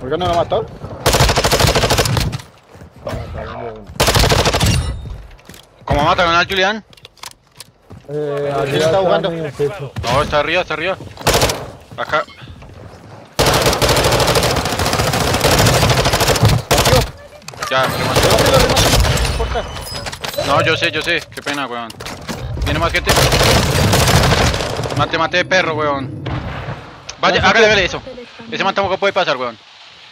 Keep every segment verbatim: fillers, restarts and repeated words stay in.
¿Por qué no lo mató? ¿Cómo mataron al Julián? Eh, ¿Quién está jugando? en el techo. No, está arriba, está arriba. Acá. Ya, rematé. Remátelo, remátelo. No importa. No, yo sé, yo sé. Qué pena, weón. ¿Viene más gente? Mate, mate de perro, weón. Vaya, hágale, hágale eso. Ese man tampoco puede pasar, weón.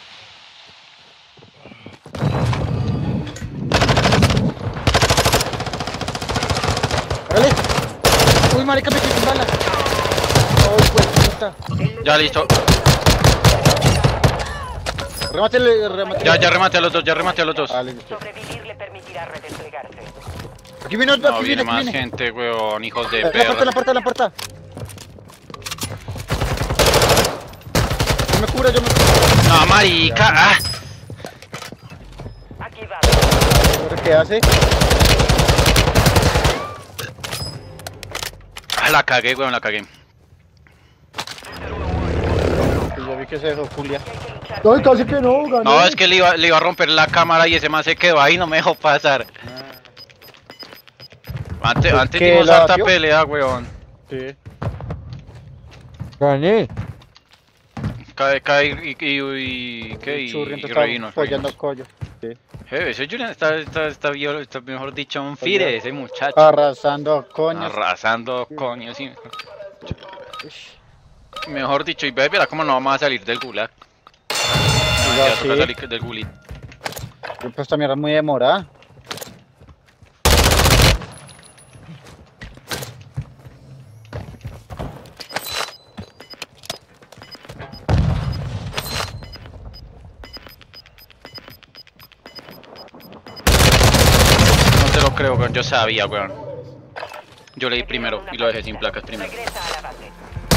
Hágale. Uy, marica, me quedé sin bala. Uy, pues, puta. Ya, listo. Remátele, remátele. Ya, ya rematé a los dos, ya rematé a los dos. Vale, listo. Sobrevivir le permitirá redesplegarse. Aquí viene otro, No, aquí viene viene, aquí más viene. gente, weón. Hijos de Eh, La puerta, la perra. puerta, la puerta. Yo me curo, yo me curo. No, marica. Ah. Aquí va. ¿Qué hace? Ah, la cagué, weón, la cagué. Pues yo vi que es eso, Julia. Ay, casi que no, gané. No, es que le iba, le iba a romper la cámara y ese man se quedó ahí y no me dejó pasar. Antes, ¿Por antes qué dimos la harta batió? pelea, weón. Sí. Gané. Cae, cae y, y, y, ¿qué? Y, Churriento y está revinos, apoyando revinos. collo. Sí. Eh, ese Julian está, está, está, viol- está, mejor dicho, un fire, ese muchacho. Arrasando coños. Arrasando, coño, sí. Mejor dicho, y ve, verá cómo no vamos a salir del gulag. No, Ya, ya toca sí. salir del gulit. Pues esta mierda es muy demorada. No te lo creo, weón, yo sabía, weón. Yo leí primero y lo dejé sin placas primero. Regresa a la base.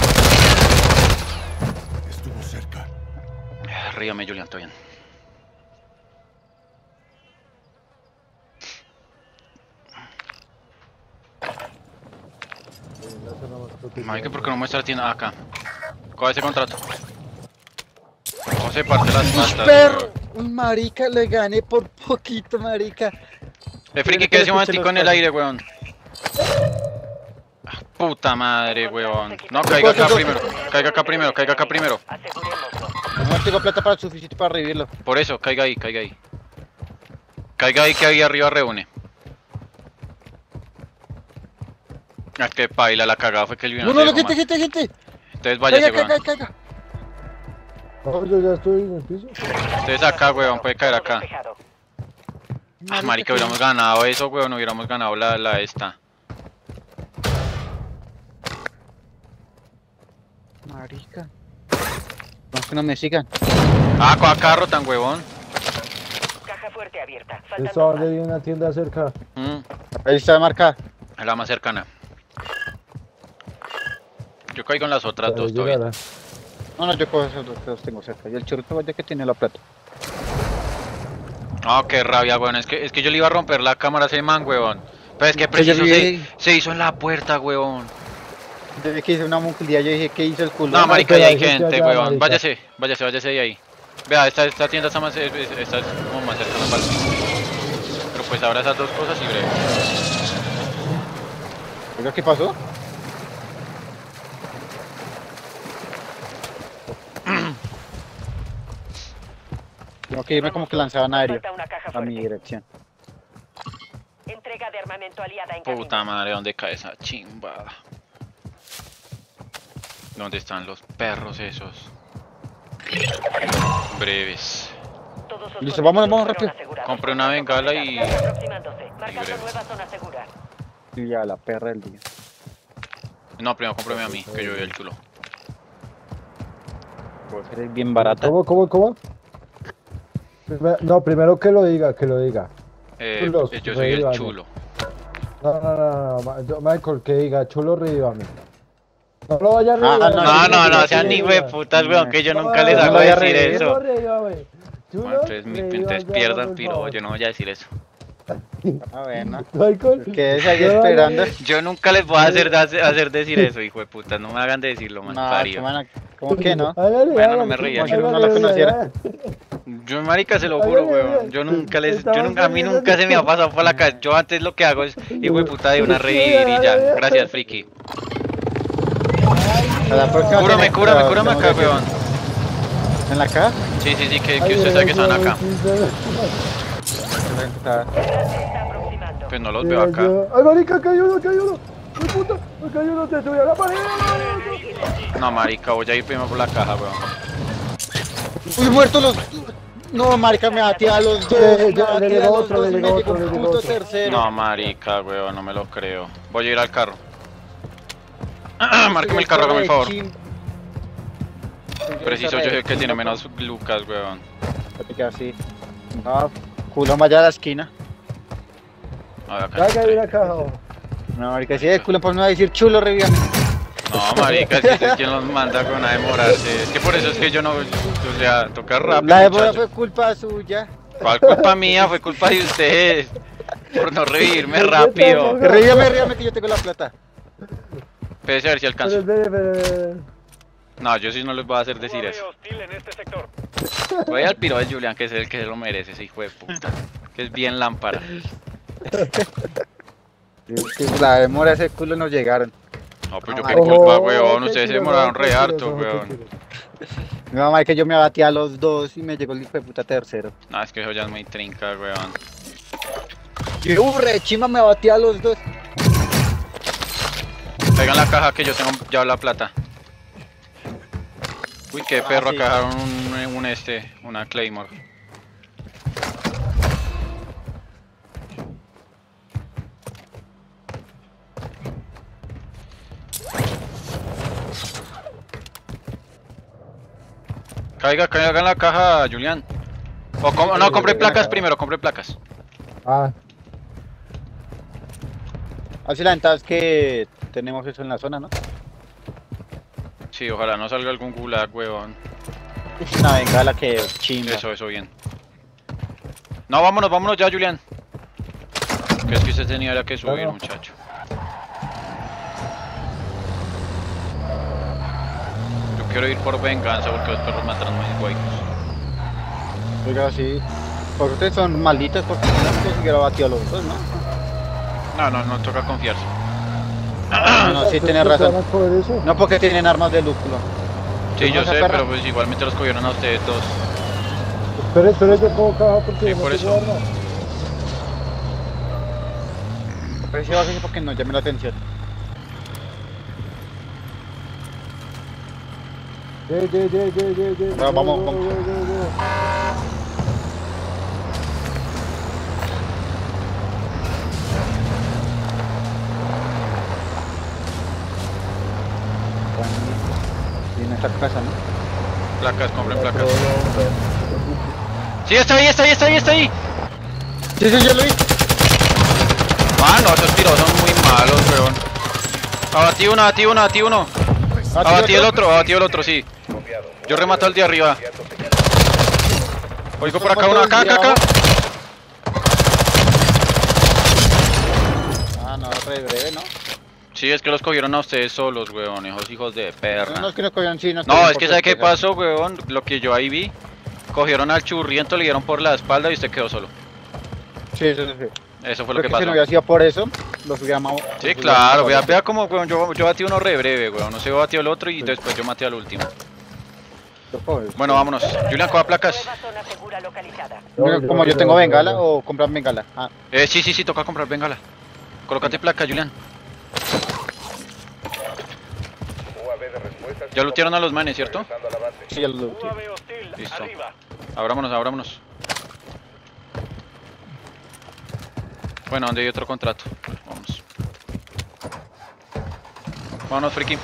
Estuvo cerca. Ríame, Julian, todo bien. Mike, ¿por qué no muestra la tienda? Ah, acá. Coge ese contrato. ¿Cómo se parte las patas? Perro. Uy, marica, le gané por poquito, marica. El friki que ese momentico en el aire, weón. Ah, puta madre, weón. No, caiga acá primero. Caiga acá primero, caiga acá primero. Asegurémoslo. No tengo plata para suficiente para revivirlo. Por eso, caiga ahí, caiga ahí. Caiga ahí que ahí arriba reúne. Ah, que paila, la cagada fue que el vino No, no, no, gente, gente, gente. Entonces váyase, Caiga, weón. caiga, caiga. No, yo ya estoy en el piso. Entonces acá, weón, puede caer acá. Despejado. Ah, marica, hubiéramos ganado eso, weón, hubiéramos ganado la, la esta. Marica. No, que no me sigan. Ah, con carro tan huevón. Caja fuerte abierta. Faltan Esta dos donde más. hay una tienda cerca. Mm, Ahí está marcada. es la más cercana. Yo caigo en las otras Pero dos todavía. llegará. No, no, yo cojo esos dos que los tengo cerca. Y el churrito vaya que tiene la plata. Ah, qué rabia, weón. Es que, es que yo le iba a romper la cámara a ese man, weón. Pero es que preciso vi se, ahí. se hizo en la puerta, weón. Desde que hice una munculía, yo dije, ¿qué hizo el culo? No, marica, ahí pero hay hay gente gente, allá, weón. marica. Váyase, váyase, váyase de ahí. Vea, esta, esta tienda está más, es- es- esta es como más cercana para mí. Pero pues ahora esas dos cosas y breve. Oiga, ¿qué pasó? Tengo que irme como que lanzaban aéreo Falta una caja a mi fuerte. dirección. Entrega de armamento aliada en camino. Puta madre, ¿dónde cae esa chimbada? ¿Dónde están los perros esos? Breves. Todos los Listo, vámonos, vamos fueron rápido. asegurados. Compré una bengala y... Aproximándose. Marcando breve. nueva zona segura. Y ya, la perra del día. No, primero cómprame a mí, que yo vi el chulo. Pues eres bien barata. ¿Cómo, cómo, cómo? Prime- No, primero que lo diga, que lo diga. Eh, Chulos, eh, yo soy el revívame. chulo. No, no, no, no, Ma- yo- Michael, que diga, chulo, revívame. No lo vaya a revivar. Ah, No, no, no, que sean lo ni reviva. putas, weón, que yo No, nunca les no, hago no voy a decir revivir. eso. Chulo, revívame. Chulo, Bueno, entonces, mi- revívame, entonces por pierdan favor. piro, yo no voy a decir eso. Ah, bueno. Michael. Quédese ahí yo- esperando. Yo nunca les voy a hacer, hacer decir eso, hijo de puta. No me hagan decirlo, man. No, parido. ¿cómo, van a- cómo que no? Hágale, Bueno, no hágale, me reía, hágale, ni uno hágale, lo conociera. hágale. Yo, marica, se lo juro, Hágale, weón. Yo nunca les, yo estamos nunca, a mí perdiendo nunca se me ha tiempo. pasado por la cabeza. Yo antes lo que hago es, hijo de puta, de una revivir y ya. Gracias, friki. A la próxima Cúrame, tiene- cúrame, pero cúrame tengo acá, que- weón. ¿En la caja? Sí, sí, sí, que, Ay, que usted sabe que están yo- acá. Está- Se está aproximando. Pues no los veo acá. Ay, marica, acá hay uno, acá hay uno. ¡Ay, puta! Acá hay uno, te subí a la pared. No, marica, voy a ir primero por la caja, weón. Uy, muertos los... No, marica, me batí a los dos. Eh, me ya, batí le a llegó los otro, dos le y llegó me otro, llegó le un llegó puto otro. tercero. No, marica, weón, no me lo creo. Voy a ir al carro. Márcame el carro, hágame el favor. Preciso, yo sé que tiene menos lucas, weón. Así. No, culo vaya a la esquina. A ver, acá. Ya que hay una caja. oh. No, marica, si es culo, pues me va a decir chulo, revíame. No, marica, es que usted es quien los manda con a demorarse. Es que por eso es que yo no, o sea, toca rápido, La demora muchacho. fue culpa suya. ¿Cuál culpa mía? Fue culpa de ustedes. Por no revivirme rápido. Revíame, revíame que yo tengo la plata. Pese a ver si Pero alcanzo. espere, espere, espere. No, yo sí no les voy a hacer decir eso. Voy al piro de Julián, que es el que se lo merece, ese hijo de puta. Que es bien lámpara. Es que la demora ese culo no llegaron. No, pues yo No, qué Ojo, culpa, ojo, weón. qué Ustedes se tiro, demoraron ojo, re qué harto, tiro, ojo, qué weón. tiro. Mi mamá es que yo me abatí a los dos y me llegó el hijo de puta tercero. No, es que eso ya es muy trinca, weón. Y uh, re chima me abatí a los dos. Pegan la caja que yo tengo ya la plata. Uy, qué Ah, perro, sí. acá dejaron un, un este, una Claymore. Caiga, caiga en la caja, Julián. O com- no, compré placas primero, compré placas. Ah, Así la ventaja es que tenemos eso en la zona, ¿no? Sí, ojalá no salga algún gulag, weón. Es una bengala que chimba. Eso, eso, bien. No, vámonos, vámonos ya, Julián. Que es que usted tenía ya que subir, Claro. muchacho. Yo quiero ir por venganza porque los perros mataron a mis guaycos. Oiga, sí. Porque ustedes son malditos porque no se hubiera batido a los dos, ¿no? No, no, no toca confiarse. No, no, sí ¿pero tienes te razón. van a coger eso? No porque tienen armas de lúpulo. Sí, yo ¿Vas a sé, perra? pero pues igualmente los cogieron a ustedes dos. Espere, espere, yo cojo caja porque Sí, no por tengo eso. arma. Pero sí va a ser porque no llame la atención. Ye, ye, ye, ye, ye, ye. No, vamos, Ye, vamos. ye, ye, ye. Y en esta casa, ¿no? Placas, compren placas. Otro hombre. Sí, está ahí, está ahí, está ahí, está ahí. Sí, sí, yo lo vi. Mano, esos tiros son muy malos, weón. Abatí uno, abatí uno, abatí uno. Abatí el otro, abatí el otro, sí. Yo remato al de arriba. Oigo por acá uno, acá, acá, acá. Ah, no, re breve, ¿no? Sí, es que los cogieron a ustedes solos, weón, esos hijos de No, perra. no es que nos cogieron, sí, nos No, cogieron es que por ¿sabe qué sorpresa. pasó, weón? Lo que yo ahí vi. Cogieron al churriento, le dieron por la espalda y usted quedó solo. Sí, sí, sí. Eso fue lo Creo que que si pasó. no hubiera sido por eso, los hubiéramos... Sí, claro, vea, vea como, weón, yo, yo batí uno re breve, weón. No se batió el otro y después yo maté al último. Bueno, vámonos. Julián, coja placas. Nueva zona segura localizada. No, Como yo no, tengo no, bengala no. o comprar bengala. Ah, Eh, sí, sí, sí, toca comprar bengala. Colócate placa, Julián. Ya lootearon a los manes, ¿cierto? sí, ya lo Listo. Abrámonos, abrámonos. Bueno, ¿dónde hay otro contrato? Vamos. Vámonos, friki.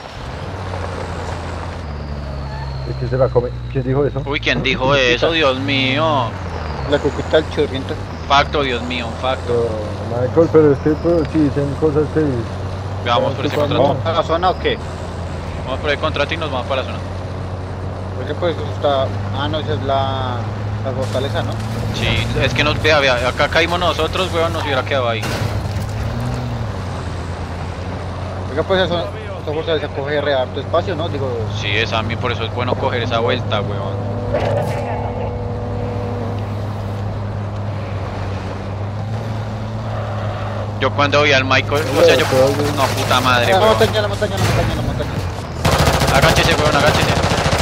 Es que se la come. ¿Quién dijo eso? Uy, ¿quién dijo eso? Dios mío. La cucuta del churriento. Facto, Dios mío, un facto. Pero, Michael, pero es que pero, sí dicen cosas que... Vamos por ese ¿Cuándo? contrato. ¿Vamos a la zona o qué? Vamos por el contrato y nos vamos para la zona. Porque pues está... Ah, no, esa es la... La fortaleza, ¿no? Sí, es que nos vea, vea, acá caímos nosotros, weón, nos hubiera quedado ahí. Oiga, pues eso, esa fortaleza coge re harto espacio, ¿no? Digo, Sí, es a mí, por eso es bueno coger esa vuelta, weón. Yo cuando vi al Michael, o sea, yo... No, puta madre, la weón. montaña, la montaña, la montaña, la montaña. Agáchese, weón, agáchese.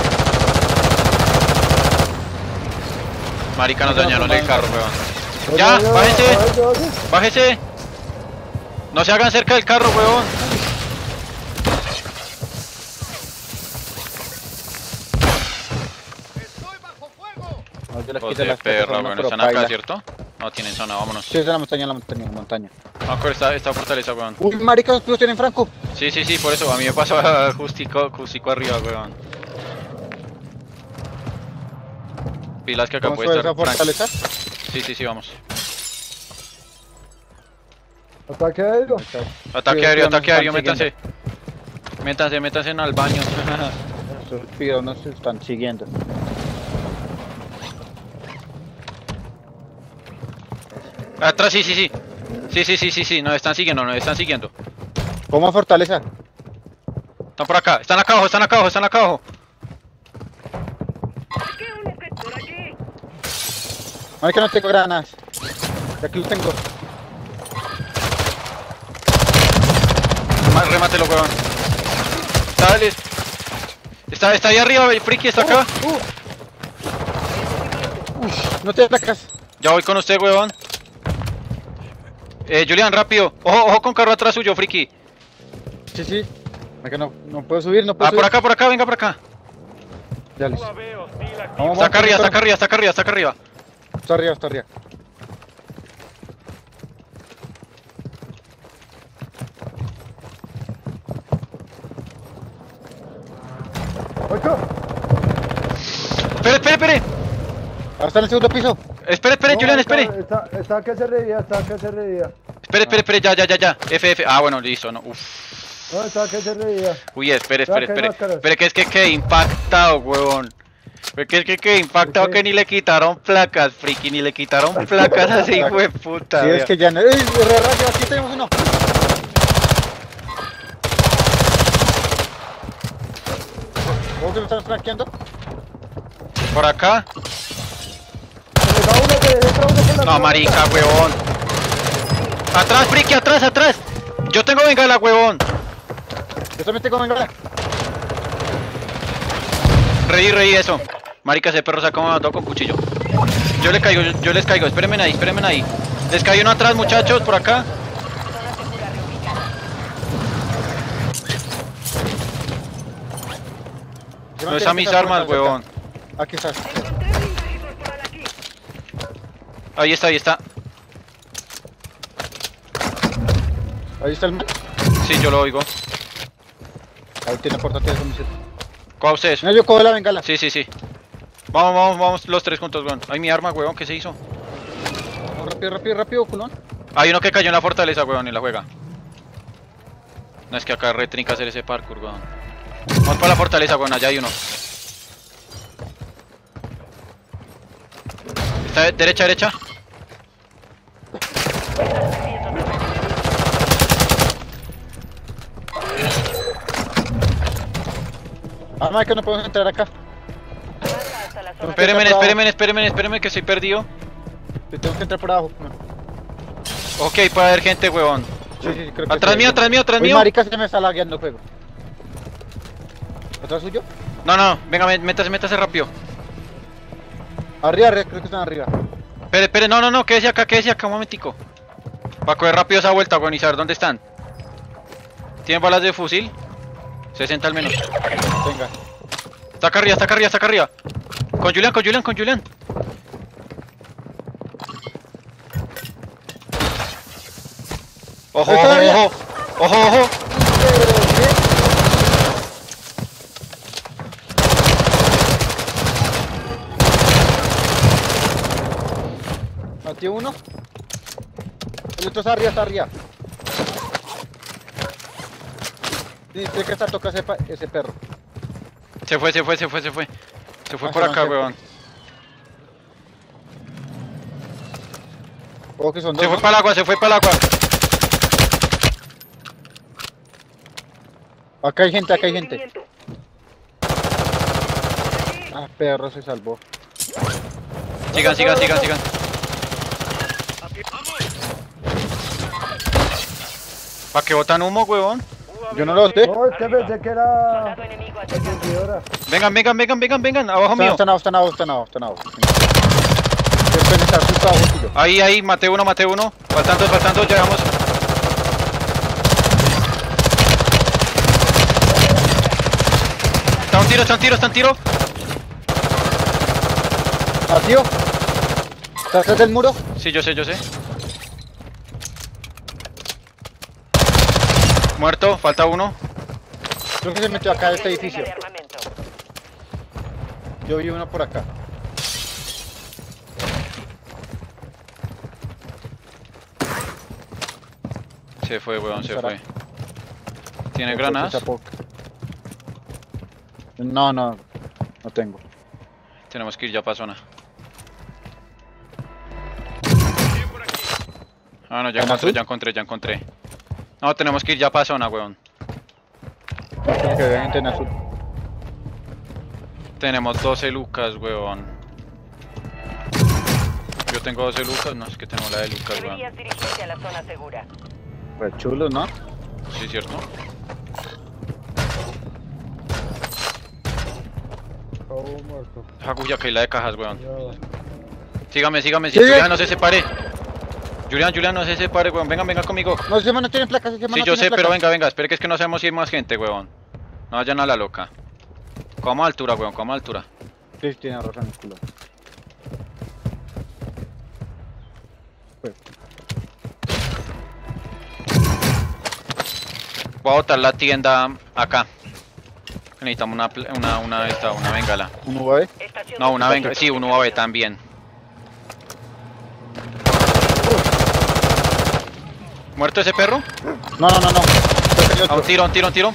Marica, nos dañaron el carro, weón. Ya, bájese, bájese. No se hagan cerca del carro, weón. No, yo les Hijos quité de las perra, cosas, weón. pero ¿Están acá, paila. cierto? No tienen zona, vámonos. Sí, es de la montaña, la montaña, la montaña, la montaña. Vamos a coger esta, esta fortaleza, weón. Uy, marica, los tienen Franco. Sí, sí, sí, por eso a mí me pasó a justico, justico arriba, weón. Pilas que acá ¿Cómo puede fue estar esa fortaleza? Frank. Sí, sí, sí, vamos. Ataque aéreo. Ataque Sí, aéreo, nos ataque están aéreo, métanse. Métanse, métanse al baño. Esos pibos nos están siguiendo. Atrás, sí, sí, sí. Sí, sí, sí, sí, sí, nos están siguiendo, nos están siguiendo. ¿Cómo fortaleza? Están por acá, están acá abajo, están acá abajo, están acá abajo. Marica, no tengo granadas. Y aquí los tengo. Ma- Remátelo, weón. Dale. Está, está ahí arriba, el friki, está acá. Uh, Uy, no te atacas. Ya voy con usted, weón. Eh, Julián, rápido. Ojo, ojo con carro atrás suyo, friki. Sí, sí. Marica, no, no puedo subir, no puedo Ah, subir. por acá, por acá, venga por acá. Ya listo. Vamos, Está acá arriba, está acá arriba, está acá arriba, está acá arriba. Está arriba, está arriba. Ocho. Espere, espere, espere. Ahora está en el segundo piso. Espere, espere, No, Julián, está- espere. Está, está que se reía, está que se reía. Espere, espere, espere, ya, ya, ya, ya. F, F. Ah, bueno, listo, no. Uf. No, está que se reía. Uy, espere, espere, Ya, que hay espere. máscaras. Espere, que es que quedé impactado, huevón. Porque es que quedé impactado ¿Por qué? que ni le quitaron placas, friki, ni le quitaron placas así, güey, puta. Sí, vea. es que ya no. ¡Ey, re rayo! Aquí tenemos uno. ¿Vos que me están flanqueando? Por acá. Se le da uno que entra uno por la No, marica, huevón. Atrás, friki, atrás, atrás. Yo tengo bengala, huevón. Yo también tengo bengala. Reí, reí eso. Marica, ese perro se ha acomodado con cuchillo. Yo le caigo, yo, yo les caigo. Espérenme ahí, espérenme ahí. Les cayó uno atrás, muchachos, por acá. Zona segura reubicada. ¿Dónde están mis armas, huevón? Aquí está. Ahí está, ahí está. Ahí está el man. Sí, yo lo oigo. Ahí tiene portátiles con misiles. ¿Cuál ustedes? Mira, yo cojo la bengala. Sí, sí, sí. Vamos, vamos, vamos los tres juntos, weón. Ay, mi arma, weón, ¿qué se hizo? Vamos, rápido, rápido, rápido, culón. Hay uno que cayó en la fortaleza, weón, y la juega. No, es que acá retrinca hacer ese parkour, weón. Vamos para la fortaleza, weón, allá hay uno. Está de- derecha, derecha. Ah, no, es que no podemos entrar acá. Avanza hasta la zona. Espérenme, espérenme, espérenme, espérenme, que estoy perdido. Tengo que entrar por abajo. No. Ok, puede haber gente, weón. Sí, sí, creo que Atrás sí. mío, atrás mío, atrás Uy, mío. marica, se me está lagueando el juego. ¿Atrás suyo? No, no, venga, mé- métase, métase rápido. Arriba, arriba, creo que están arriba. Espere, espere, no, no, no, quédese acá, quédese acá, un momentico. Va a coger rápido esa vuelta, weón, y saber dónde están. ¿Tienen balas de fusil? sesenta al menos. Venga. Está acá arriba, está acá arriba, está acá arriba. Con Julián, con Julián, con Julián. Ojo, Ahí está, ojo, mira. ojo. Ojo, ojo. Maté uno. El otro está arriba, está arriba. Sí, tiene que estar tocando ese, pa- ese perro. Se fue, se fue, se fue, se fue. Se fue Ah, por se acá, van, se weón. Ojo que son dos. Se fue ¿no? para el agua, se fue para el agua. Acá hay gente, acá hay gente. Ah, perro se salvó. Sigan, sigan, sigan, sigan. ¿Para qué botan humo, huevón? Yo no lo boté. No, es que pensé que era... Soldado enemigo la servidora. Vengan, vengan, vengan, vengan, vengan. Abajo Están, mío. están abajo, están abajo, están abajo, están abajo. Pueden estar justo abajo tuyo. Ahí, ahí, maté uno, maté uno. Faltan dos, faltan dos, llegamos. Está un tiro, está un tiro, está un tiro. Ah, tío. ¿Estás atrás del muro? Sí, yo sé, yo sé. Muerto, falta uno. Creo que se metió acá en este Entrega edificio. de armamento. Yo vi uno por acá. Se fue, weón, se Estará. fue. ¿Tiene Poco, granadas? poco, poco. No, no. No tengo. Tenemos que ir ya para zona. Ah, no, ya ¿En encontré, azul? ya encontré, ya encontré. No, tenemos que ir ya para zona, weón. No tengo que ver gente en azul. Tenemos doce lucas, weón. Yo tengo doce lucas, no, es que tengo la de lucas, weón. Deberías dirigirte a la zona segura. Pues chulo, ¿no? Sí, cierto. Oh, muerto. Haku, ya que la de cajas, weón. Ya. Sígame, sígame, sí, Sigue. Julián, no se separe. Julián, Julián, no se separe, weón. Vengan, vengan conmigo. No, ese man no tiene placas, ese man Sí, no yo tiene sé, pero placas. venga, venga, espere que es que no sabemos si hay más gente, weón. No vayan a la loca. Como a altura, weón, como a altura. Sí, tiene razón, el culo. Pues, Voy a botar la tienda acá. Necesitamos una, pl- una, una, esta, una bengala. ¿un U A V? Estación No, una de bengala, sí, un U A V también. ¿Muerto ese perro? No, no, no, no. Creo que hay A otro. un tiro, a un tiro, a un tiro.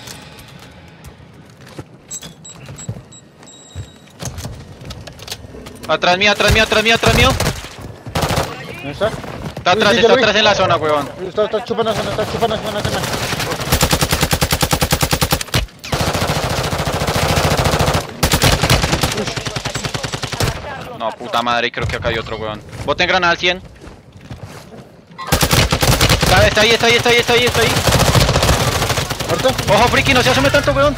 Atrás mío, atrás mío, atrás mío, atrás mío. ¿Dónde está? Está Sí, atrás, sí, ya está lo vi. atrás en la zona, weón. Está, está chupando zona, está chupando zona, ese man. No, puta madre, creo que acá hay otro, weón. Boten granada al cien. Está, está ahí, está ahí, está ahí, está ahí, está ahí. ¿Muerto? Ojo, friki, no se asome tanto, weón.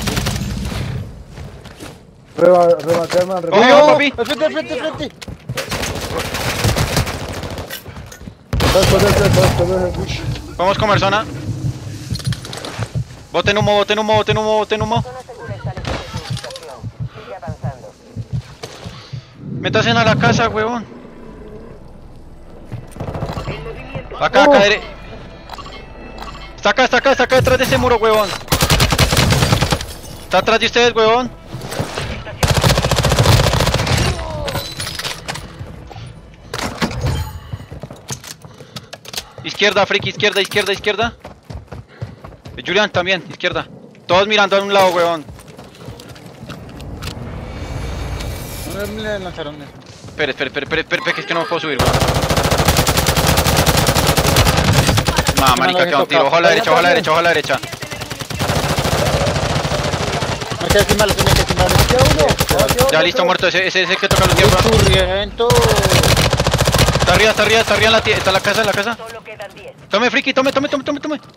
Reba, rematé, man, Ojo, rematé. ojo, papi. ¡Al frente, al frente, al frente! Después de ese, después de ese. Uy. Vamos a comer zona. Boten humo, boten humo, boten humo, boten humo. zona segura está lejos de tu ubicación. Sigue avanzando. Métanse a la casa, weón. Acá, acá, dere- Está acá, está acá, está acá detrás de ese muro, weón. Está atrás de ustedes, weón. Izquierda, friki, izquierda, izquierda, izquierda. Eh, Julián, también, izquierda. Todos mirando a un lado, weón. No le lanzaron eso. Espere, espere, espere, espere, espere, que es que no me puedo subir, weón. No, marica, queda un tiro. Ojo a la derecha, ojo a la derecha, ojo a la derecha. Me quedé sin balas, me quedé sin balas. Queda uno. Ya listo, muerto. Ese, ese es el que toca los días, weón. ¡Churriento! Está arriba, está arriba, está arriba en la, tie- está en la casa, en la casa. Solo quedan diez. Tome, friki, tome, tome, tome, tome, tome.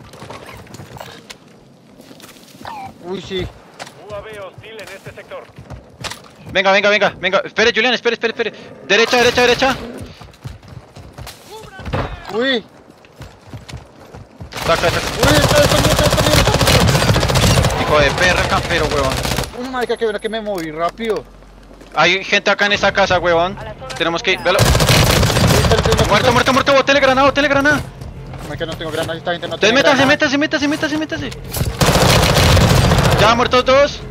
Uy, sí. U A V hostil en este sector. Venga, venga, venga, venga. Espere, Julián, espere, espere, espere. Derecha, derecha, derecha. Uy. Saca, saca. Uy, está, está bien, está, está bien, está bien. Hijo de perra, campero, weón. Uy, marica, que ver que me moví rápido. Hay gente acá en esta casa, weón. Tenemos que ir. Velo. Uy, está, está, está, Muerto, muerto, muerto. Botele granada, botele granada. Marica, no tengo granadas, esta gente no Entonces tiene métase, granadas. métase, métase, métase, métase. Ya, muertos dos.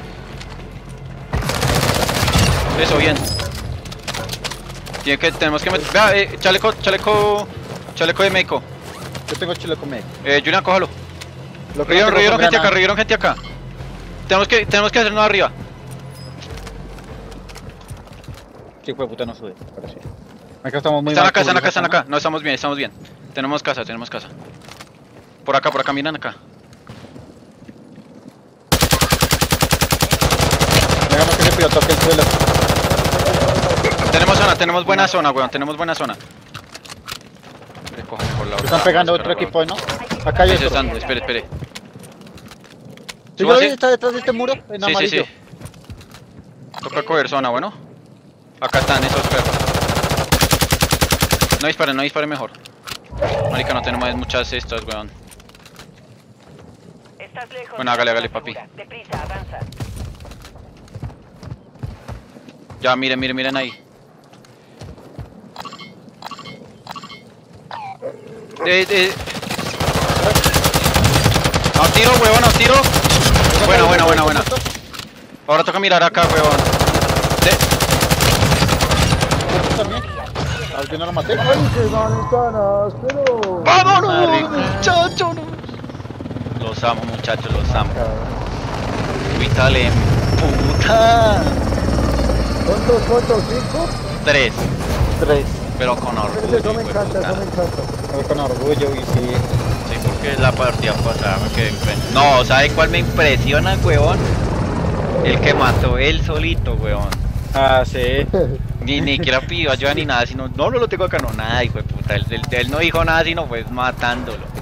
Eso, bien. Tiene que, tenemos que meter. Vea, eh, chaleco, chaleco. Chaleco de médico. Yo tengo chile con medio. Eh, Julián, cójalo. Lo que no Revivieron, tengo revivieron son gente acá, granadas. revivieron gente acá. Tenemos que, tenemos que hacernos arriba. Sí, pues puta, no sube. Ahora sí. Acá estamos muy Están mal acá, están acá, cubiertos, están acá. No, estamos bien, estamos bien. Tenemos casa, tenemos casa. Por acá, por acá, miran acá. Dejamos que ese pío toque el suelo. Tenemos zona, tenemos buena zona, weón. Tenemos buena zona. Recojo mejor la Están otra. pegando Espera, otro weón. equipo, ¿no? Acá hay Ahí otro. están, espere, espere. Sí, yo lo vi, Súbase. está detrás de este muro, en Sí, sí, amarillo. sí. Toca coger zona, bueno. Acá están esos perros. No disparen, no disparen mejor. Marica, no tenemos muchas estas, weón. Estás lejos. Bueno, hágale, hágale, papi. Deprisa, avanza. Ya, miren, miren, miren ahí. Eh, eh. A un tiro, weón, a un tiro. Buena, buena, buena, buena. Ahora toca mirar acá, weón. De- ¿Tú también? ¿Al que no lo maté? ¡Ay, qué ventanas! Pero... ¡Vámonos, muchachos! Los amo, muchachos, los amo. Vitale, puta. ¿Cuántos, cuántos? ¿Cinco? Tres, Tres. pero con orgullo. Eso me hijo de encanta, puta. eso me encanta. Con orgullo y sí. Sí, porque es la partida pasada me quedé impresionado. No, ¿sabe cuál me impresiona, weón? El que mató él solito, weón. Ah, sí. Ni, ni siquiera pidió ayuda ni nada, sino, no, no lo tengo acá, no, nada, hijo de puta. Él, él, él no dijo nada, sino pues matándolo.